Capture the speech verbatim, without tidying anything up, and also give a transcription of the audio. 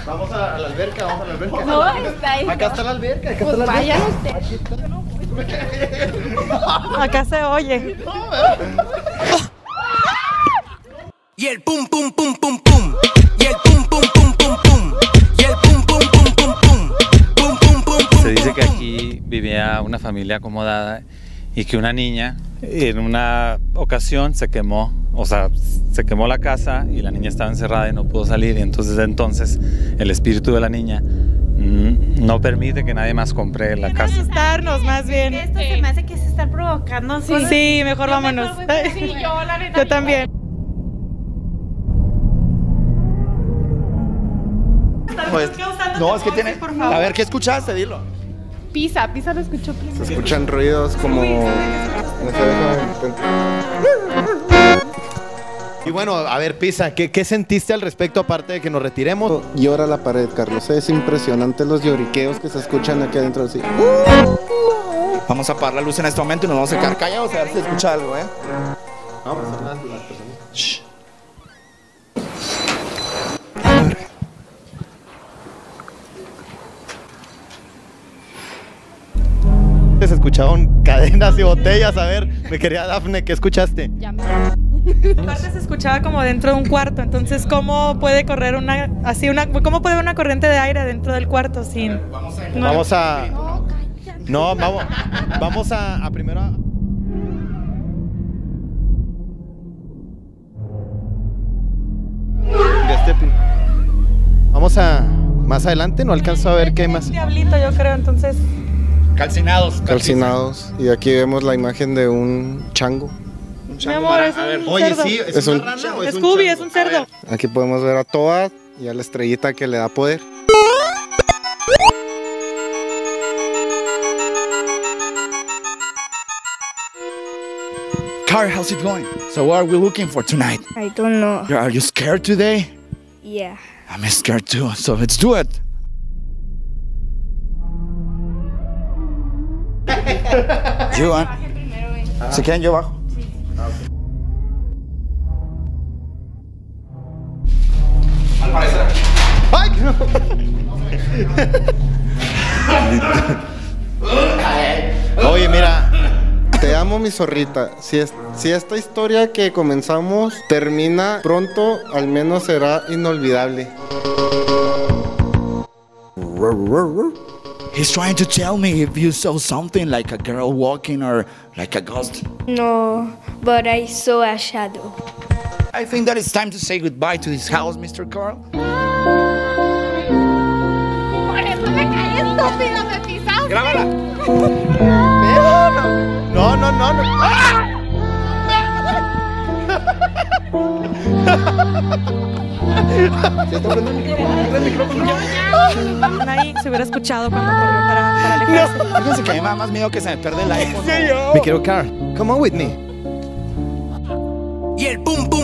Vamos a, a la alberca, vamos a la alberca. No, está ahí. Acá está la alberca, acá pues está la vayan alberca. ustedes. Acá se oye. Y el pum pum pum pum pum. Y el pum pum pum pum pum. Y el pum pum pum pum pum. Pum pum pum pum. Se dice que aquí vivía una familia acomodada y que una niña en una ocasión se quemó, o sea, se quemó la casa y la niña estaba encerrada y no pudo salir, y entonces entonces el espíritu de la niña mm, no permite que nadie más compre la casa. Asustarnos más bien. Esto se me hace que se están provocando. Sí, sí, mejor vámonos. Sí, yo la neta. Yo también. Pues, no, es que tiene... A ver, ¿qué escuchaste? Dilo. Pisa, Pisa lo escuchó primero. Se escuchan ruidos como... Y bueno, a ver, Pisa, ¿qué, ¿qué sentiste al respecto aparte de que nos retiremos? Llora la pared, Carlos. Es impresionante los lloriqueos que se escuchan aquí adentro. Así. Vamos a apagar la luz en este momento y nos vamos a quedar callados a ver si escucha algo, ¿eh? No, pues son las, las personas. Shh. Se escuchaban cadenas y botellas. A ver, me quería Dafne, ¿qué escuchaste? Aparte se escuchaba como dentro de un cuarto, entonces ¿cómo puede correr una así una cómo puede haber una corriente de aire dentro del cuarto sin? Vamos a... No. Vamos a... No, vamos, vamos a, a primero a... Este... Vamos a... Más adelante, no alcanzo a ver qué hay más. Un diablito, yo creo, entonces. Calcinados. Calcinados. Y aquí vemos la imagen de un chango. Un Mi chango amor, mara- es a ver. un Oye, cerdo. sí, ¿es, Es una un- rana o es un Scooby, chango? es un cerdo. Aquí podemos ver a Toad y a la estrellita que le da poder. Car, how's it going? So what are we looking for tonight? I don't know. Are you scared today? Yeah. I'm scared too, so let's do it. You, ¿eh? Si quieren, yo bajo. Al parecer. ¡Ay! Oye, mira. Te amo, mi zorrita. Si, es, si esta historia que comenzamos termina pronto, al menos será inolvidable. He's trying to tell me if you saw something like a girl walking or like a ghost. No, but I saw a shadow. I think that it's time to say goodbye to this house, Mister Carl. Por eso me caí estúpido, me pisaste. Grábala. No, no, no, no. ¡Ah! Ahí se hubiera escuchado cuando corrió para, para alejarse. Fíjense que a mí me da más miedo que se me pierde el iPhone. Me quiero car. Come on with me. Y el pum pum